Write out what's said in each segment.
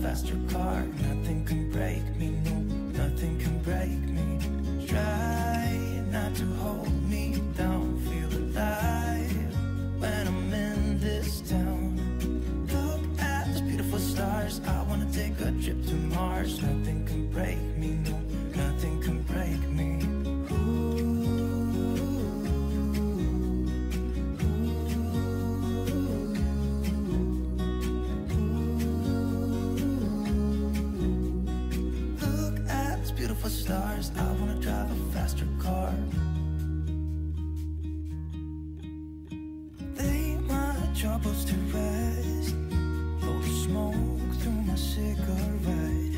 faster car. Nothing can break me, no, nothing can break me. Try not to hold me down, feel alive when I'm in this town. Look at those beautiful stars, I wanna take a trip to Mars. Nothing can break me, no, nothing can break me. Stars, I wanna drive a faster car. Lay my troubles to rest, blow the smoke through my cigarette.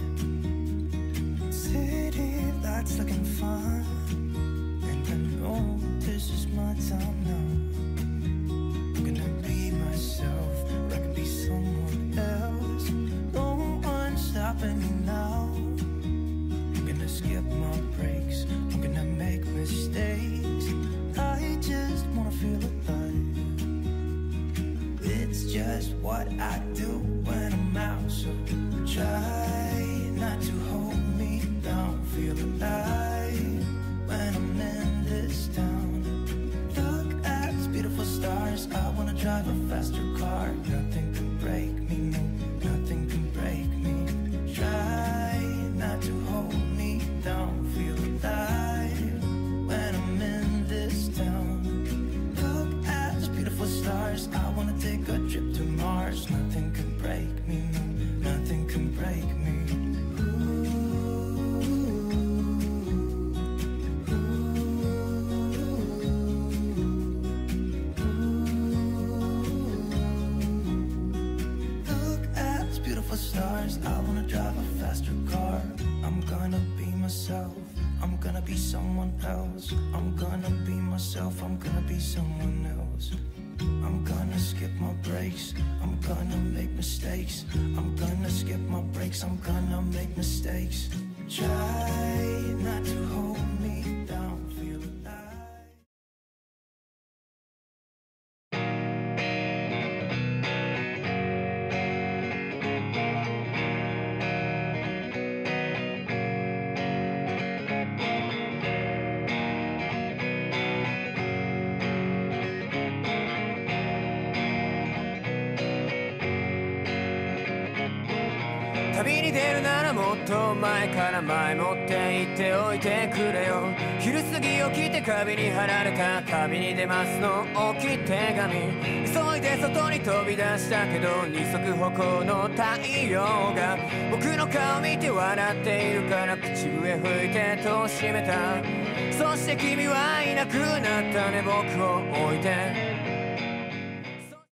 City lights looking fine, and I know this is my time now. I'm gonna be myself, or I can be someone else. No one's stopping me now. Skip my breaks, I'm gonna make mistakes. I just wanna feel alive. It's just what I do when I'm out. So try not to hold me down, feel alive when I'm in this town. Look at these beautiful stars, I wanna drive a faster car. Nothing can break me, no, nothing can break me. Try not to hold me down, feel alive when I'm in this town. Look at these beautiful stars, I wanna take a trip to Mars. Nothing can break me, no, nothing can break me. Look at these beautiful stars, I wanna drive a faster car. I'm gonna be myself, I'm gonna be someone else. I'm gonna be myself, I'm gonna be someone else. I'm gonna skip my breaks, I'm gonna make mistakes. I'm gonna skip my breaks, I'm gonna make mistakes. Try not to hold me down, feel alive. 旅に出るならもっと前から前もって言っておいてくれよ。昼過ぎ起きて壁に貼られた旅に出ますの大きい手紙。急いで外に飛び出したけど二足歩行の太陽が僕の顔見て笑っているから口笛吹いて戸を閉めた。そして君はいなくなったね、僕を置いて。